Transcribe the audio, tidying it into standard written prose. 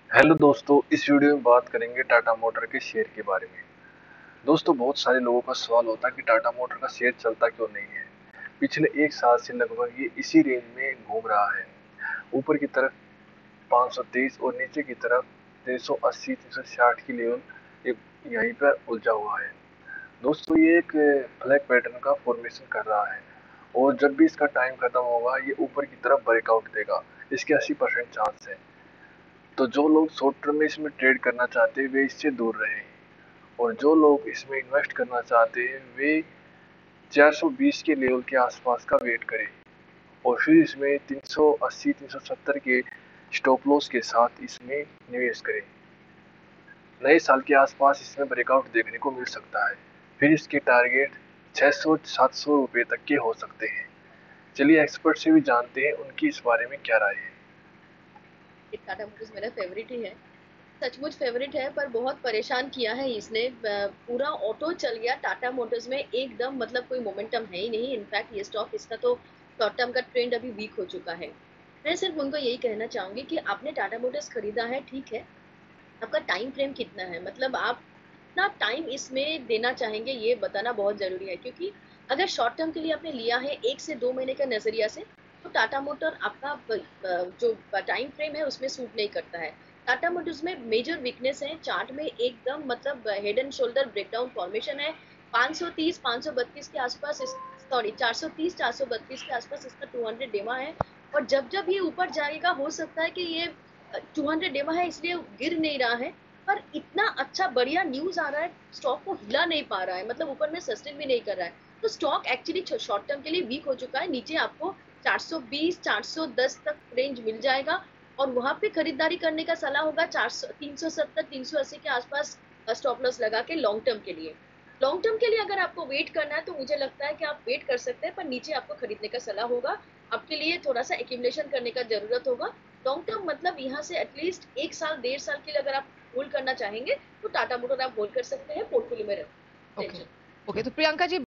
Hello दोस्तों, इस video में बात करेंगे टाटा मोटर के शेयर के बारे में। दोस्तों, बहुत सारे लोगों का सवाल होता है कि टाटा मोटर का शेयर चलता क्यों नहीं है। पिछले एक साल से लगभग ये इसी रेंज में घूम रहा है। ऊपर की तरफ 523 और नीचे की तरफ 380 360 की लेवल ये यहीं पर उलझा हुआ है। दोस्तों, ये एक फ्लैग पैटर्न का फॉर्मेशन कर रहा है और जब भी इसका टाइम खत्म होगा ये ऊपर की तरफ ब्रेकआउट देगा। इसके 80% चांस है। तो जो लोग शॉर्ट टर्म में इसमें ट्रेड करना चाहते हैं वे इससे दूर रहें, और जो लोग इसमें इन्वेस्ट करना चाहते हैं वे 420 के लेवल के आसपास का वेट करें और फिर इसमें 380 370 के स्टॉप लॉस के साथ इसमें निवेश करें। नए साल के आसपास इसमें ब्रेकआउट देखने को मिल सकता है। फिर इसके टारगेट 600 700 रुपये तक के हो सकते हैं। चलिए एक्सपर्ट से भी जानते हैं उनकी इस बारे में क्या राय है। टाटा मोटर्स मेरा फेवरेट ही है। सचमुच फेवरेट है, पर बहुत परेशान किया है इसने। पूरा ऑटो चल गया टाटा मोटर्स में एकदम, मतलब कोई मोमेंटम है ही नहीं। इनफैक्ट ये स्टॉक, इसका तो शॉर्ट टर्म का ट्रेंड अभी वीक हो चुका है। मैं सिर्फ उनको यही कहना चाहूंगी कि आपने टाटा मोटर्स खरीदा है, ठीक है, आपका टाइम फ्रेम कितना है, मतलब आप कितना टाइम इसमें देना चाहेंगे ये बताना बहुत जरूरी है। क्योंकि अगर शॉर्ट टर्म के लिए आपने लिया है 1 से 2 महीने का नजरिया से, तो टाटा मोटर आपका जो टाइम फ्रेम है उसमें सूट नहीं करता है। टाटा मोटर्स में मेजर वीकनेस है चार्ट में, एकदम मतलब head and shoulder breakdown formation है। 530 532 के आसपास, सॉरी 430 432 के आसपास इसका 200 डेमा है। और जब जब ये ऊपर जाएगा हो सकता है कि ये 200 डेमा है इसलिए गिर नहीं रहा है, पर इतना अच्छा बढ़िया न्यूज आ रहा है, स्टॉक को हिला नहीं पा रहा है, मतलब ऊपर में सस्टेन भी नहीं कर रहा है। तो स्टॉक एक्चुअली शॉर्ट टर्म के लिए वीक हो चुका है। नीचे आपको 420 410 तक रेंज मिल जाएगा और वहां पे खरीदारी करने का सलाह होगा। 400 370 380 के आसपास स्टॉप लॉस लगा के लॉन्ग टर्म के लिए। लॉन्ग टर्म के लिए अगर आपको वेट करना है तो मुझे लगता है कि आप वेट कर सकते हैं, पर नीचे आपको खरीदने का सलाह होगा। आपके लिए थोड़ा सा एक्यूमुलेशन करने का जरूरत होगा। लॉन्ग टर्म मतलब यहाँ से एटलीस्ट 1 साल 1.5 साल के लिए अगर आप होल्ड करना चाहेंगे तो टाटा मोटर आप होल्ड कर सकते हैं, पोर्टफोलियो में रख ओके। टेंशन। ओके, तो प्रियंका जी